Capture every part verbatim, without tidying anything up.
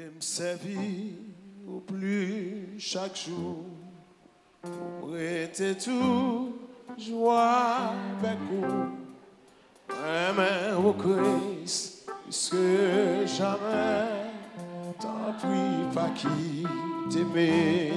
me servir au plus chaque jour. Rester tout joie avec vous. Mais au Christ, puisque jamais t'en prie pas qui t'aimer.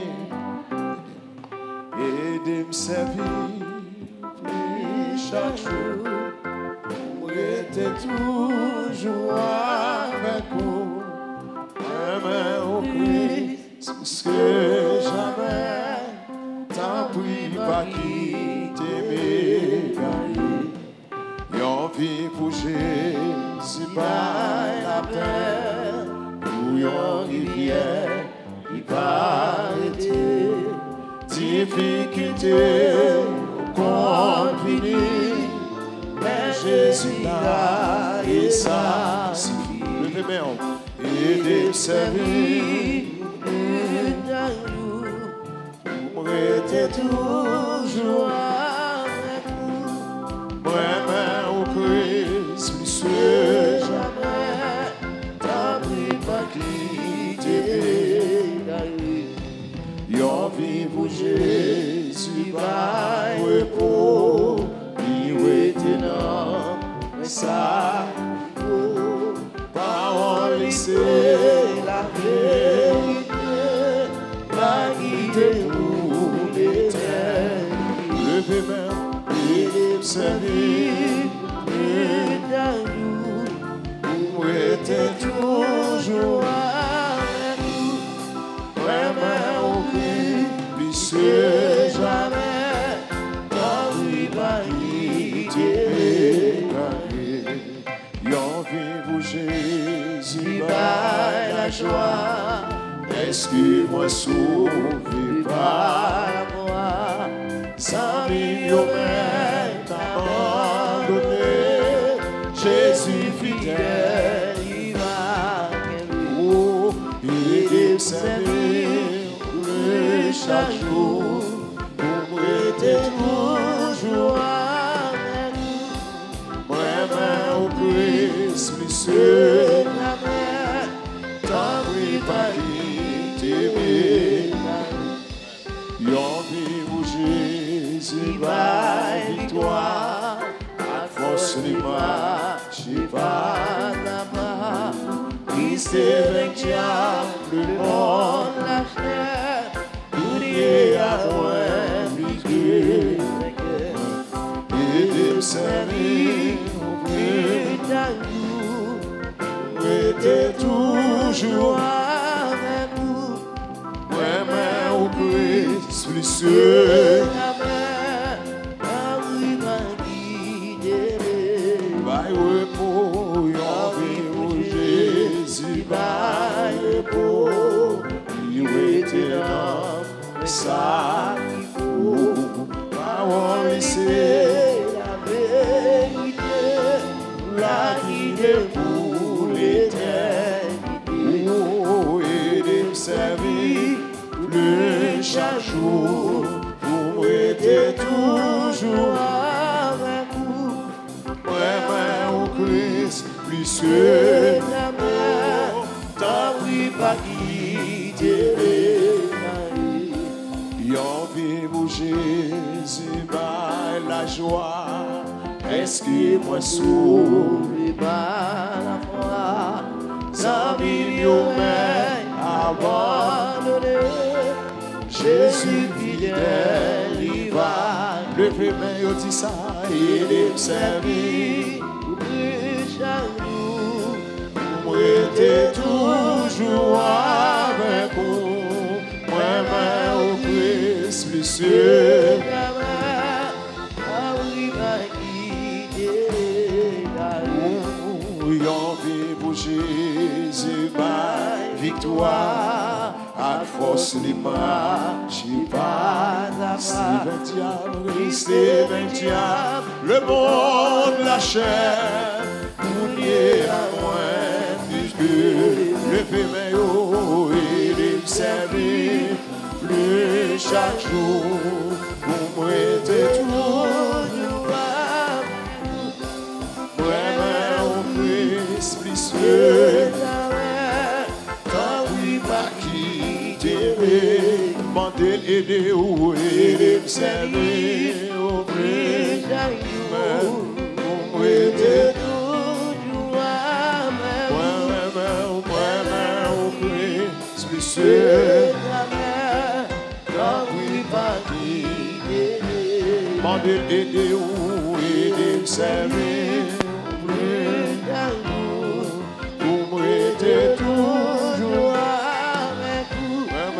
Et de me servir plus chaque jour. Rester toujours avec vous. Mais au Christ, puisque jamais t'en prie pas qui t'aimer. Yon vie pour Jésus par la terre, pour yon rivière qui va arrêter. Difficulté qu'on finit, mais Jésus là et ça suffit. Levez main et de servir pour rester toujours avec vous. Moi-même au Christ, monsieur, jamais t'as pris pas quitter. Yon vie pour Jésus, va repos, il était non, mais ça, parole, c'est la vérité, la guide pour l'éternité. Levez main, il est servi, il a eu, pour être toujours avec nous, vraiment au Christ, puisque jamais t'as vu pas quitter. Yon vive Jésus par la joie, est-ce que moi sauvé par la voix, sans millions abandonné, Jésus fidèle, il va oh, il est servi chaque jour, pour être toujours avec nous. Moi-même au Christ, monsieur, la mer, t'as pris pas t'aimer. Yon vive Jésus, va victoire, à force de marcher par là-bas. Christ est vaincu, le monde la chair. Et à loin plus que et de servir au plus d'amour, était toujours avec vous. Moi-même au Christ, plus sûr, by repos, yon vie Jésus, by repos, il était là. Ça qui faut, parole c'est la vérité, la guide pour l'éternité. Oh, et de me servir plus chaque jour, pour être toujours avec vous. Moi-même au Christ, plus que l'amour, t'as pris pas quitter. Yon vive Jésus par la joie, est-ce que moi sauvé par la foi, sans millions abandonné, Jésus fidèle, il va lever main, il dit ça, il est servi, plus chaque jour, pour être toujours avec vous. Moi-même au Christ, plus sûr, yon vive Jésus, ma victoire, à force de marcher par la diable, Christ est vainqueur, le monde, la chair, pour lier à moi, plus que le féminin et les servir. Plus chaque jour, pour moi, t'es toujours avec nous. Moi-même, au Christ, plus que Mandel aider ou aider me servir au plus chaque jour. Pour m'aider toujours avec vous. Moi-même au plus spécial. Quand oui pas quitter. Mandel aider ou aider me servir au plus chaque jour. Pour m'aider toujours avec vous.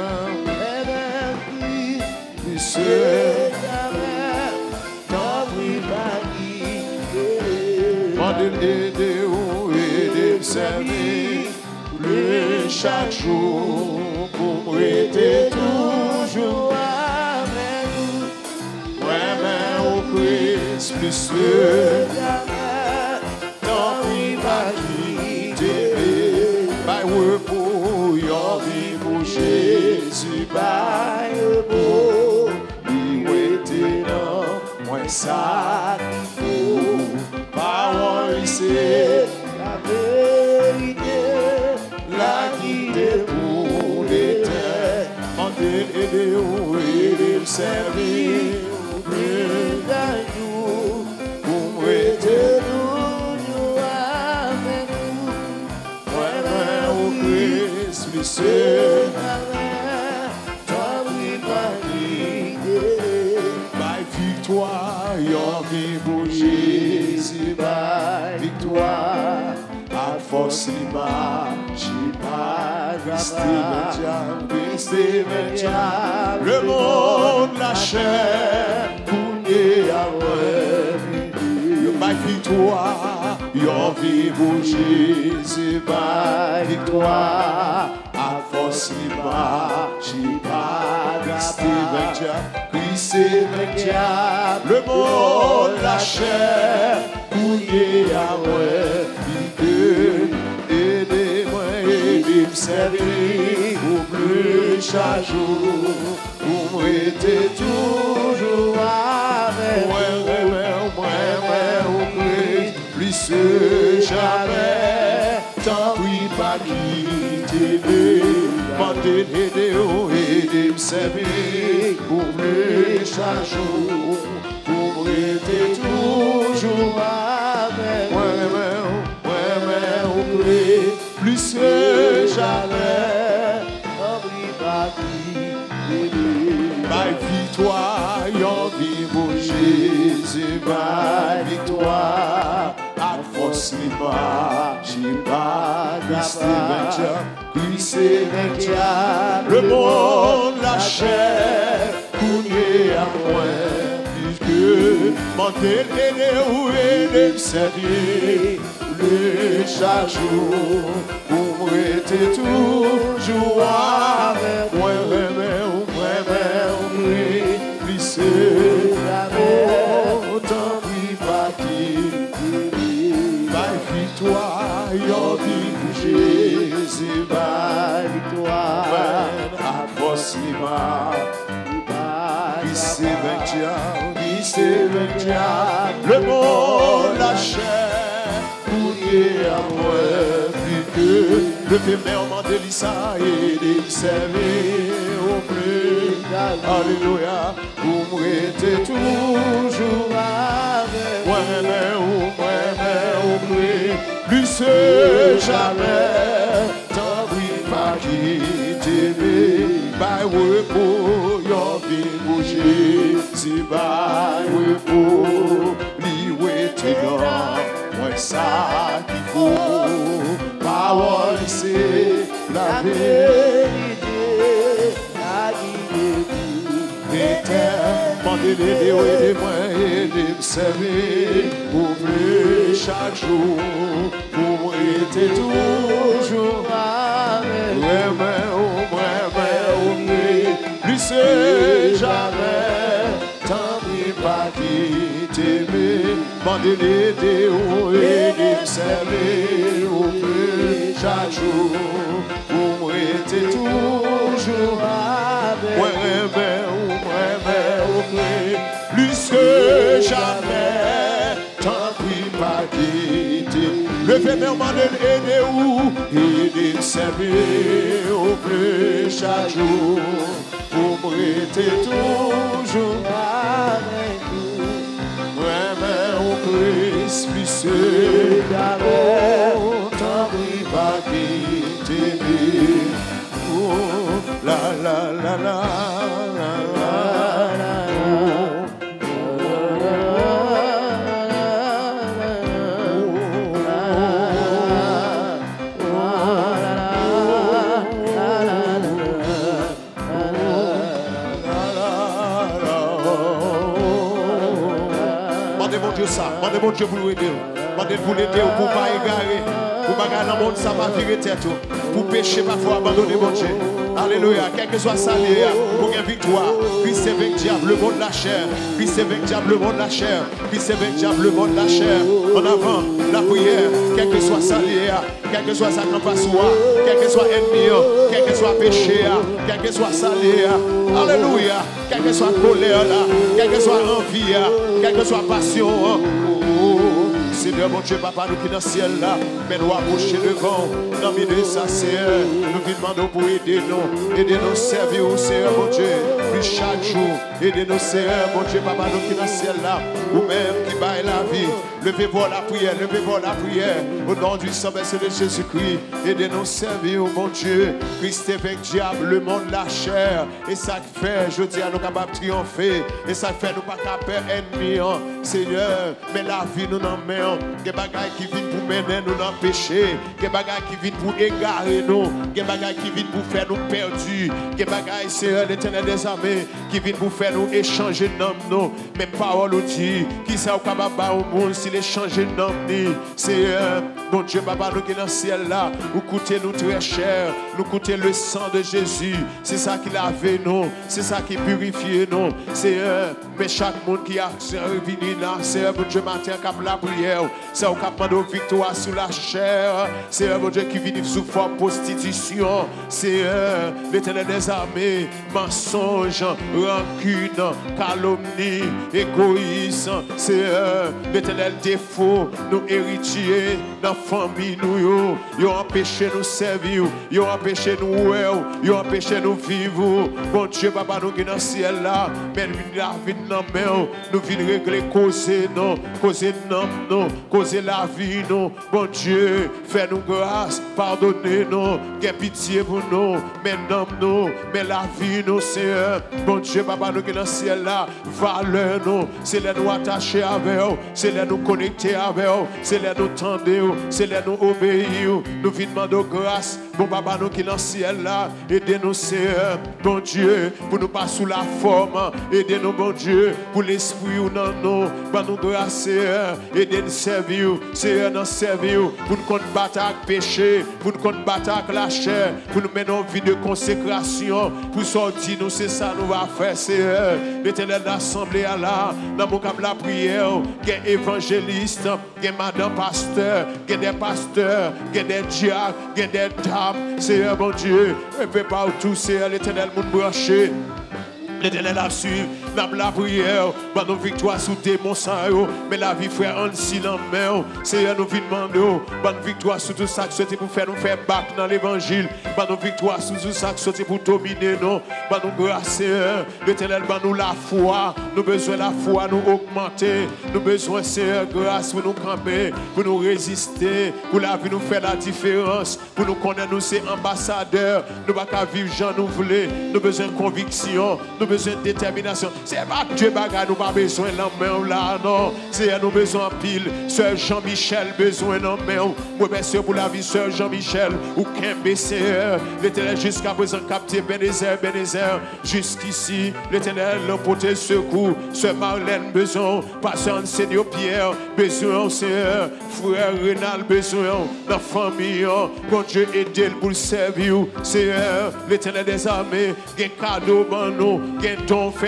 Mandel aider ou aider me servir le chaque jour pour m'aider toujours avec vous. Moi-même au Christ plus que jamais, tant pis pas quitter. By word pour your vie pour Jésus, by repos, il était dans moi ça. Parole c'est la vérité, la guide pour l'éternel. Mandel aider ou aider me servir au plus d'un jour, pour m'aider toujours avec vous. Moi-même au Christ, plus seul, toi oui pas guider. Ma victoire, your vie pour Jésus, ma victoire. À force il marche, il pas grave. Le monde, la chair, pour à ma victoire, your vie pour Jésus, ma victoire. À force il marche, il pas grave. Le monde, la chair, pour à aidez-moi, aidez me servir au plus chaque jour, pour m'aider toujours avec moi, moi, au plus, plus que jamais, tant pis pas quitter. Mandel aider ou aider me servir au plus chaque jour, pour m'aider toujours avec moi. Plus que jamais, ma victoire, your vie pour Jésus, ma victoire. À force de marche, j'ai pas grave. Le monde, la chair, couler à moi, plus que Mandel aider ou aider me servir. Chaque jour, pour m'aider toujours avec moi, moi, plus que jamais, autant pis pas quitter. Ma victoire, your vie pour Jésus, ma victoire. À force de marche, il s'est vaincu, il s'est vaincu. Le monde, la chair. À moi, plus que le féminin Mandelissa et les servir au plus. Alléluia, pour m'aider toujours avec moi, moi, au plus, plus que jamais, tant pis pas quitter. By repos, your vie pour Jésus, by repos, lui waiting on. Ça qu'il faut, parole c'est la vérité, la guide l'éternel. Mandel aider ou aidez-moi, aidez me servir au plus chaque jour, pour m'aider toujours avec moi, moi, plus que jamais, tant pis pas quitter. Mandel aider ou aider me servir au plus chaque jour, pour m'aider toujours avec moi, plus que jamais, tant pis pas quitter. Le féminin Mandel aider ou aider de servir au plus chaque jour, pour me rester toujours avec vous. Vraiment au Christ, plus seul d'amour, t'en prie pas quitter. Oh, la la la la la la la. Dieu ça, demandez mon Dieu pour nous aider, demandez pour l'aider, pour ne pas égarer, pour ne pas gagner dans le monde, ça va virer tête, pour pécher parfois, abandonner mon Dieu. Alléluia, quel que soit ça, pour une victoire, Christ est vaincu diable, le monde la chair, Christ est vaincu diable, le monde la chair, Christ est vaincu diable, le monde la chair. En avant, la prière, quel que soit ça, quel que soit ça qu'on passe, quel que soit ennemi, quel que soit péché, quel que soit ça, alléluia, quel que soit colère, quel que soit envie, quelle que soit passion. Seigneur, mon Dieu, Papa, nous qui dans le ciel là, mais nous approcher devant, dans le milieu de ça, Seigneur, nous vous demandons pour aider nous, aider nous servir au Seigneur, mon Dieu, plus chaque jour, aider nous, Seigneur, mon Dieu, Papa, nous qui dans le ciel là, vous-même qui baille la vie, levez pour la prière, levez pour la prière, au nom du sang versé de Jésus-Christ, aidez nous servir, mon Dieu, Christ est avec diable, le monde la chair, et ça fait, je dis à nous capables de triompher, et ça fait nous pas capables ennemi, Seigneur, mais la vie nous en met. Des bagailles qui viennent pour mener nous dans le péché, des bagailles qui viennent pour égarer nous, des bagailles qui viennent pour faire nous perdus, des bagailles, Seigneur, l'Éternel des armées, qui viennent pour faire nous échanger dans nous. Même parole ou dit, qui sait capable au monde s'il échange dans nous. Seigneur, mon Dieu, Papa, nous qui est dans le ciel là, vous coûtez nous très cher, nous coûtez le sang de Jésus. C'est ça qui lave nous, c'est ça qui purifie nous. Seigneur, mais chaque monde qui a venu là, Seigneur, mon Dieu, matin, comme la prière. C'est au cap de victoire sur la chair. C'est un Dieu qui vit sous forme prostitution. C'est l'Éternel des armées, mensonge, rancune, calomnie, égoïsme. C'est l'Éternel défaut, nous héritiers, dans la famille, nous. Ils ont empêché nous servir, ils ont empêché nous voir, ils ont empêché nous vivre. Bon Dieu, Papa, nous qui dans le ciel là, mais nous venons dans la main, nous venons régler, causer, non, causer, non, non. Causer la vie, nous, bon Dieu, fais-nous grâce, pardonnez-nous, qu'aie pitié pour nous, mais nomme-nous, mais la vie, nous, Seigneur, bon Dieu, Papa, nous qui dans le ciel là, valeur, nous, c'est les nous attacher avec eux, c'est les nous connecter avec eux, c'est les nous tendre, c'est les nous obéir, nous venons demander grâce, bon Papa, nous qui dans le ciel là, aidez-nous, Seigneur, bon Dieu, pour nous pas sous la forme, aidez-nous, bon Dieu, pour l'esprit ou non, nous, pour nous grâce, Seigneur, aidez-nous, servir, Seigneur, nous servir, pour nous combattre avec le péché, pour nous combattre avec la chair, pour nous mener une vie de consécration, pour sortir, nous, c'est ça, nous va faire, Seigneur. L'Éternel d'assemblée à là, dans mon cap la prière, il y a évangéliste, il y a madame pasteur, il y a des pasteurs, il y a des diacres, il y a des dames, Seigneur, mon Dieu, un peu partout, Seigneur, l'Éternel, nous brancher. L'Éternel a su, la prière, bah nos victoires sous démons, mais la vie frère en silence, Seigneur nous vit demander, bah nos victoires sous tout ça qui pour faire nous faire battre dans l'évangile, bah nos victoires sous tout ça qui pour dominer nous, bah nous grâce Seigneur, l'Éternel bah nous la foi, nous besoin la foi nous augmenter, nous besoin Seigneur grâce pour nous camper, pour nous résister, pour la vie nous faire la différence, pour nous connaître nous c'est ambassadeurs, nous pas qu'à vivre Jean nous voulons, nous besoin de conviction, nous besoin de détermination. C'est pas Dieu bagarre, nous pas besoin de main là, non. C'est nous besoin pile. Sœur Jean-Michel, besoin de main. Moi, merci pour la vie, Sœur Jean-Michel. Ou Kembe, Seigneur. L'Éternel jusqu'à présent capté Bénézer, Bénézer. Jusqu'ici, l'Éternel l'emporté secours. Sœur Marlène, besoin. Pasteur Seigneur Pierre, besoin, Seigneur. Frère Renal, besoin. La famille, bon Dieu, aidez pour le servir. Seigneur, l'Éternel des armées, un cadeau, bon nous. Qu'un don fait à l'église.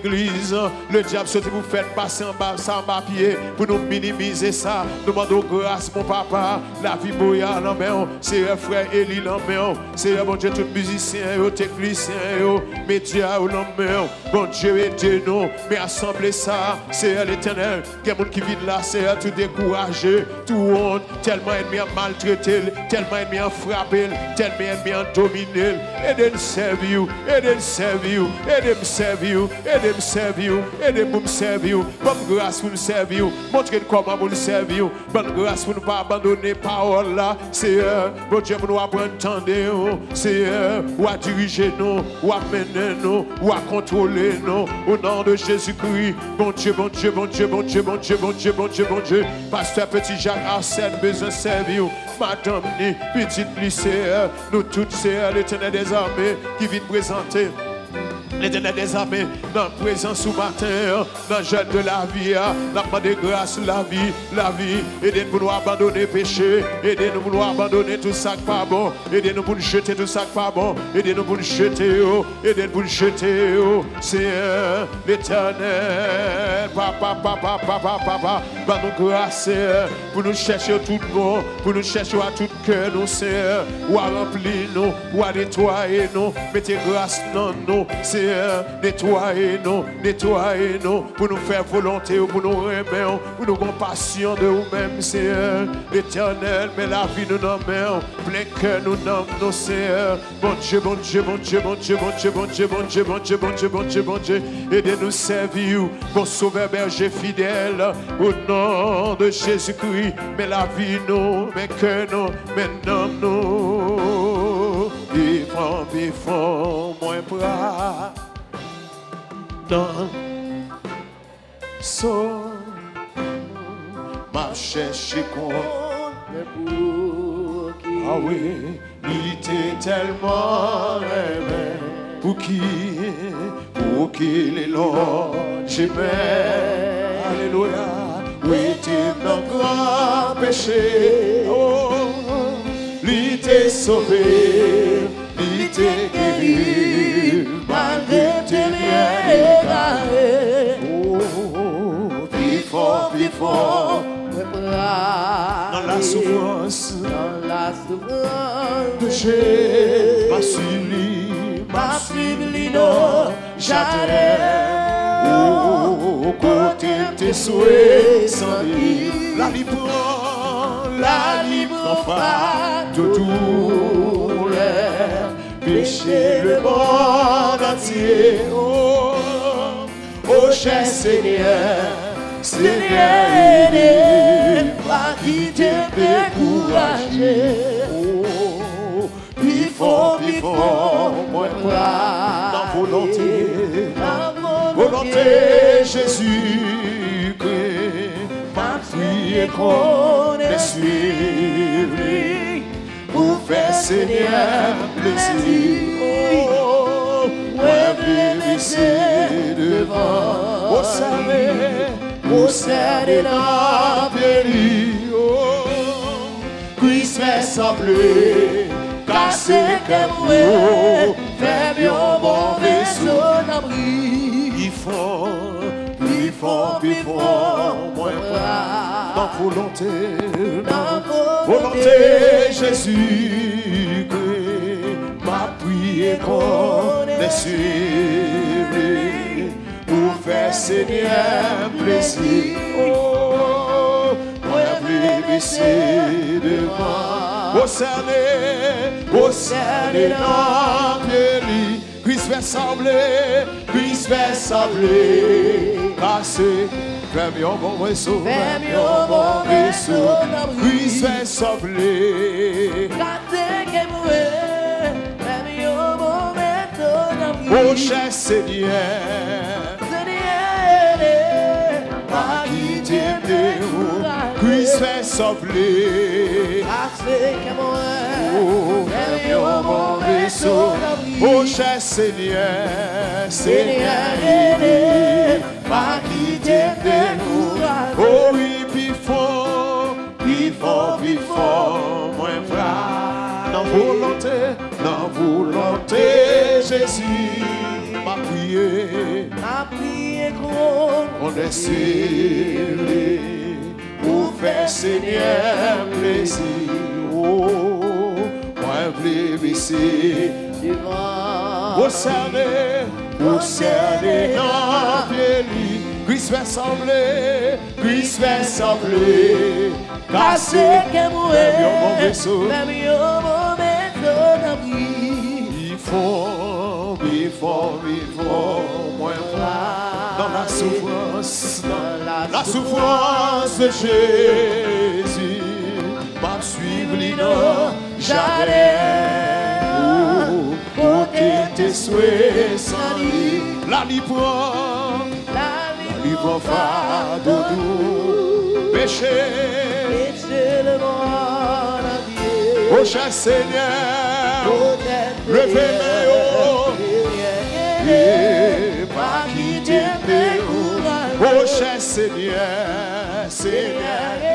l'église. Le diable souhaite vous faire passer en bas, ça en bas pied, pour nous minimiser ça. Nous demandons grâce, mon papa. La vie Boya, non, mais c'est un frère Eli, non, mais c'est un bon Dieu, tout musicien, technicien, média, non, mais bon Dieu, aidez-nous. Mais assembler ça, c'est l'éternel. Quel monde qui vit là, c'est tout découragé, tout honte, tellement ennemi a maltraité, tellement ennemi a frappé, tellement ennemi a dominé. Aidez-nous servir, aidez-nous servir, aidez-nous servir, aidez-nous servir, aidez-nous servir. Bonne grâce pour nous servir, montrez-nous comment vous nous servir. Bonne grâce pour nous pas abandonner parole là. C'est bon Dieu, nous apprendre entendre, c'est ou à diriger nous, ou à mener nous, ou à contrôler nous. Au nom de Jésus-Christ, bon Dieu, bon Dieu, bon Dieu, bon Dieu, bon Dieu, bon Dieu, bon Dieu, bon Dieu. Pasteur Petit Jacques Arsène, besoin de servir. Madame Ni, petite lycée, nous toutes c'est l'éternel des armées qui vient présenter. L'éternel des armées, dans la présence ce matin, dans le jeûne de la vie, dans le de grâce, la vie, la vie. Aidez-nous pour nous abandonner le péché, aidez-nous pour nous abandonner tout ça qui n'est pas bon, aidez-nous pour nous jeter tout ça qui n'est pas bon, aidez-nous pour nous jeter, aidez-nous pour nous jeter, c'est l'éternel, papa, papa, papa, papa, par nous grâce, pour nous chercher tout bon, pour nous chercher à tout cœur, nous, Seigneur, ou à remplir nous, ou à nettoyer nous, mettez grâce dans nous, c'est nettoyez-nous, nettoyez-nous pour nous faire volonté, pour nous remettre, pour nous compassion de nous-mêmes, Seigneur. L'éternel, mais la vie nous nomme, plein cœur nous nomme, nos Seigneur. Bon Dieu, bon Dieu, bon Dieu, bon Dieu, bon Dieu, bon Dieu, bon Dieu, bon Dieu, bon Dieu, bon Dieu, bon Dieu. Aidez-nous servir, bon sauveur berger fidèle, au nom de Jésus-Christ. Mais la vie nous, mais cœur nous, mais nomme nous. Vivons, vivons, moins bras. Dans son m'a cherché qu'on ah oui, il était tellement aimé pour qui, pour qui les longs j'aimais. Alléluia, oui, t'es dans grand péché. Oh, il t'est sauvé, il t'est guéri. Malgré tes liens égarés, oh, plus fort, plus fort, dans la souffrance, dans la souffrance, péché, m'a suivi, m'a suivi, non, j'allais, oh, côté tes souhaits, sans vie, la libre, la libre, enfin, de tout l'air. Péché le monde entier, oh, oh cher Seigneur, Seigneur, aidez, pas quitter, décourager, oh, plus fort, plus fort, moins bras, dans volonté, dans volonté, Jésus, que ma prière qu'on est suivie. Pour faire Seigneur plaisir, oh, moi vivre devant, au salut, au salut dans péri, oh, Christ fait sembler, casser comme moi, faire bien bon vaisseau d'abri. Ils font, ils font, ils font, moins bras, dans volonté, dans volonté, Jésus, que ma prière qu'on est suivi pour faire Seigneur plaisir. Oh, moi vivre ici devant, au cerné, au cerné dans péri, Christ fait sembler, Christ fait sembler, casser. Fais mieux bon vaisseau, fais mieux bon vaisseau, Christ fait sembler. Gardez que mourir, fais mieux bon vaisseau, oh cher Seigneur, Seigneur, pas quitter vous, Christ fait sembler. Gardez que mourir, fais mieux bon vaisseau, oh cher Seigneur, Seigneur, pas quitter nous. Oh oui, puis fort, puis fort, puis fort, moins bras. Dans volonté, dans volonté, Jésus, m'a prié, m'a prié gros, on est serré pour faire Seigneur plaisir. Oh, moi plébiscite devant, observez, observez dans pied lui, Christ fait sembler, Christ fait sembler, casser que mourir, même un vaisseau, même un mauvais d'abri. il faut, il faut, il faut, moins dans la souffrance, dans la souffrance de Jésus, m'a suivre l'ino, jamais, pour que tes souhaits sans lui, la vie prend, la vie prend fardeau doux, péché, péché le monde entier, ô cher Seigneur, levez-moi, et pas quitter mes roues, ô cher Seigneur, Seigneur,